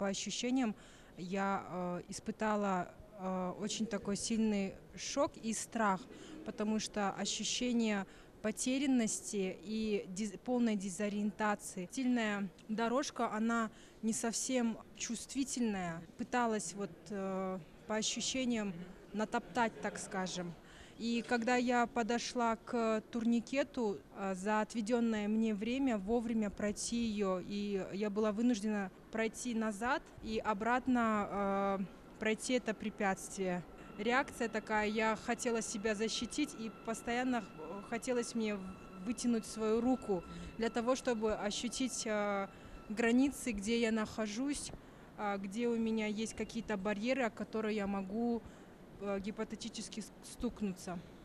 по ощущениям я испытала очень такой сильный шок и страх, потому что ощущение потерянности и полной дезориентации. Стильная дорожка, она не совсем чувствительная. Пыталась по ощущениям натоптать, так скажем. И когда я подошла к турникету, за отведенное мне время вовремя пройти ее, и я была вынуждена пройти назад и обратно пройти это препятствие. Реакция такая, я хотела себя защитить и постоянно хотелось мне вытянуть свою руку для того, чтобы ощутить границы, где я нахожусь, где у меня есть какие-то барьеры, о которые я могу гипотетически стукнуться.